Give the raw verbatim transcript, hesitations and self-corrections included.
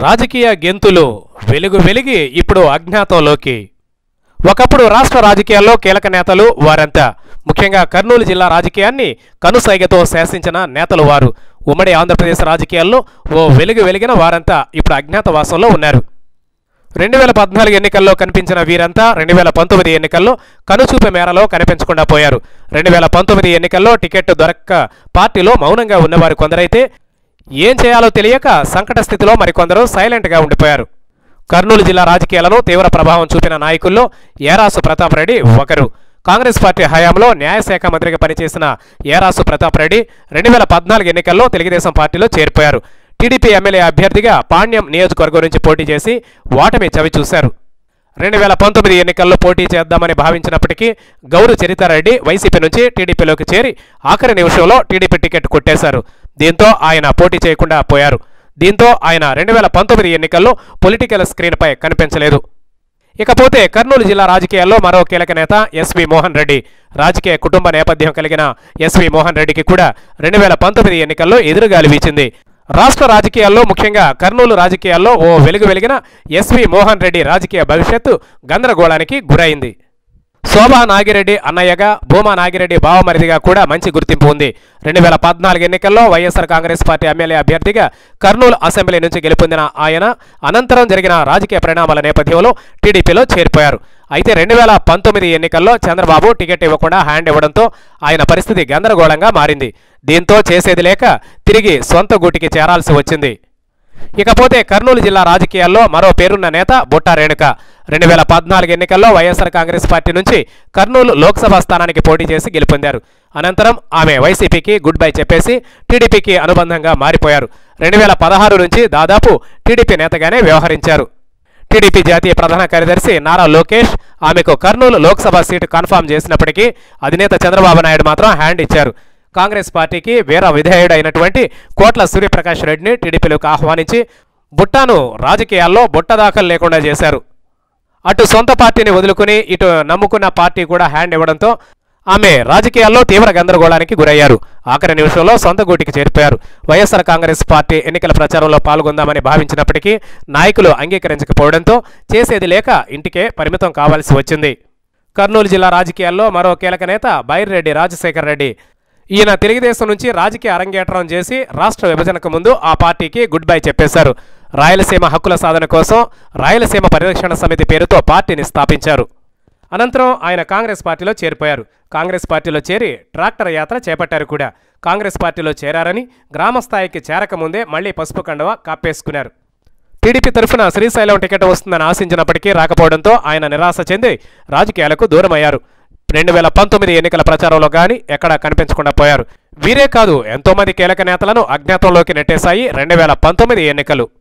రాజకీయ గెంతులు వెలుగు వెలిగి ఇప్పుడు అజ్ఞాతంలోకి. ఒకప్పుడు రాష్ట్ర రాజకీయాల్లో కీలక నేతలు వారంతా. ముఖ్యంగా కర్నూలు జిల్లా రాజకీయాన్ని కనుసైగతో శాసించిన నేతలు వారు. ఉమ్మడి ఆంధ్రప్రదేశ్ రాజకీయాల్లో ఓ వెలుగు వెలిగిన వారంతా ఇప్పుడు అజ్ఞాతవాసంలో ఉన్నారు. రెండు వేల పద్నాలుగు ఎన్నికల్లో కనిపించిన వీరంతా రెండు వేల పంతొమ్మిది ఎన్నికల్లో కనుచూపు మేరలో కనిపించకుండా పోయారు. రెండు వేల పంతొమ్మిది ఎన్నికల్లో టికెట్ దొరక్క పార్టీలో మౌనంగా ఉన్నవారు కొందరైతే ఏం చేయాలో తెలియక సంకట స్థితిలో మరికొందరు సైలెంట్గా ఉండిపోయారు. కర్నూలు జిల్లా రాజకీయాలను తీవ్ర ప్రభావం చూపిన నాయకుల్లో ఏరాసు ప్రతాప్ రెడ్డి ఒకరు. కాంగ్రెస్ పార్టీ హయాంలో న్యాయశాఖ మంత్రిగా పనిచేసిన ఏరాసు ప్రతాప్ రెడ్డి రెండు వేల పద్నాలుగు ఎన్నికల్లో తెలుగుదేశం పార్టీలో చేరిపోయారు. టీడీపీ ఎమ్మెల్యే అభ్యర్థిగా పాణ్యం నియోజకవర్గం నుంచి పోటీ చేసి ఓటమి చవిచూశారు. రెండు వేల పంతొమ్మిది ఎన్నికల్లో పోటీ చేద్దామని భావించినప్పటికీ గౌరు చరితారెడ్డి వైసీపీ నుంచి టీడీపీలోకి చేరి ఆఖరి నిమిషంలో టీడీపీ టికెట్ కొట్టేశారు. దీంతో ఆయన పోటీ చేయకుండా పోయారు. దీంతో ఆయన రెండు వేల పంతొమ్మిది ఎన్నికల్లో పొలిటికల్ స్క్రీన్పై కనిపించలేదు. ఇకపోతే కర్నూలు జిల్లా రాజకీయాల్లో మరో కీలక నేత ఎస్వి మోహన్ రెడ్డి. రాజకీయ కుటుంబ నేపథ్యం కలిగిన ఎస్వి మోహన్ రెడ్డికి కూడా రెండు వేల పంతొమ్మిది ఎన్నికల్లో ఎదురుగాలి వీచింది. రాష్ట్ర రాజకీయాల్లో ముఖ్యంగా కర్నూలు రాజకీయాల్లో ఓ వెలుగు వెలిగిన ఎస్వి మోహన్ రెడ్డి రాజకీయ భవిష్యత్తు గందరగోళానికి గురైంది. శోభా నాగిరెడ్డి అన్నయ్యగా, భూమా నాగిరెడ్డి బావమరిదిగా కూడా మంచి గుర్తింపు ఉంది. రెండు వేల పద్నాలుగు ఎన్నికల్లో వైఎస్ఆర్ కాంగ్రెస్ పార్టీ ఎమ్మెల్యే అభ్యర్థిగా కర్నూలు అసెంబ్లీ నుంచి గెలుపొందిన ఆయన అనంతరం జరిగిన రాజకీయ పరిణామాల నేపథ్యంలో టీడీపీలో చేరిపోయారు. అయితే రెండు వేల పంతొమ్మిది ఎన్నికల్లో చంద్రబాబు టికెట్ ఇవ్వకుండా హ్యాండ్ ఇవ్వడంతో ఆయన పరిస్థితి గందరగోళంగా మారింది. దీంతో చేసేది లేక తిరిగి సొంత గూటికి చేరాల్సి వచ్చింది. ఇకపోతే కర్నూలు జిల్లా రాజకీయాల్లో మరో పేరున్న నేత బుట్టా రేణుక. రెండు వేల పద్నాలుగు ఎన్నికల్లో వైఎస్ఆర్ కాంగ్రెస్ పార్టీ నుంచి కర్నూలు లోక్సభ స్థానానికి పోటీ చేసి గెలుపొందారు. అనంతరం ఆమె వైసీపీకి గుడ్ బై చెప్పేసి టీడీపీకి అనుబంధంగా మారిపోయారు. రెండు వేల పదహారు నుంచి దాదాపు టీడీపీ నేతగానే వ్యవహరించారు. టీడీపీ జాతీయ ప్రధాన కార్యదర్శి నారా లోకేష్ ఆమెకు కర్నూలు లోక్సభ సీటు కన్ఫామ్ చేసినప్పటికీ అధినేత చంద్రబాబు నాయుడు మాత్రం హ్యాండ్ ఇచ్చారు. కాంగ్రెస్ పార్టీకి వీర విధేయుడైనటువంటి కోట్ల సూర్యప్రకాష్ రెడ్డిని టీడీపీలోకి ఆహ్వానించి బుట్టాను రాజకీయాల్లో బుట్టదాఖలు లేకుండా చేశారు. అటు సొంత పార్టీని వదులుకుని ఇటు నమ్ముకున్న పార్టీ కూడా హ్యాండ్ ఇవ్వడంతో ఆమె రాజకీయాల్లో తీవ్ర గందరగోళానికి గురయ్యారు. ఆఖరి నిమిషంలో సొంత గూటికి చేరిపోయారు. వైఎస్ఆర్ కాంగ్రెస్ పార్టీ ఎన్నికల ప్రచారంలో పాల్గొందామని భావించినప్పటికీ నాయకులు అంగీకరించకపోవడంతో చేసేది లేక ఇంటికే పరిమితం కావాల్సి వచ్చింది. కర్నూలు జిల్లా రాజకీయాల్లో మరో కీలక నేత బైరెడ్డి రాజశేఖర్ రెడ్డి. ఈయన తెలుగుదేశం నుంచి రాజకీయ అరంగేట్రం చేసి రాష్ట్ర విభజనకు ముందు ఆ పార్టీకి గుడ్ బై చెప్పేశారు. రాయలసీమ హక్కుల సాధన కోసం రాయలసీమ పరిరక్షణ సమితి పేరుతో పార్టీని స్థాపించారు. అనంతరం ఆయన కాంగ్రెస్ పార్టీలో చేరిపోయారు. కాంగ్రెస్ పార్టీలో చేరి ట్రాక్టర్ యాత్ర చేపట్టారు కూడా. కాంగ్రెస్ పార్టీలో చేరారని గ్రామస్థాయికి చేరకముందే మళ్లీ పసుపు కండువా కాపేసుకున్నారు. టీడీపీ తరఫున శ్రీశైలం టికెట్ వస్తుందని ఆశించినప్పటికీ రాకపోవడంతో ఆయన నిరాశ చెంది రాజకీయాలకు దూరమయ్యారు. రెండు వేల పంతొమ్మిది ఎన్నికల ప్రచారంలో కానీ ఎక్కడా కనిపించకుండా పోయారు. వీరే కాదు ఎంతోమంది కీలక నేతలను అజ్ఞాతంలోకి నెట్టేశాయి రెండు వేల పంతొమ్మిది ఎన్నికలు.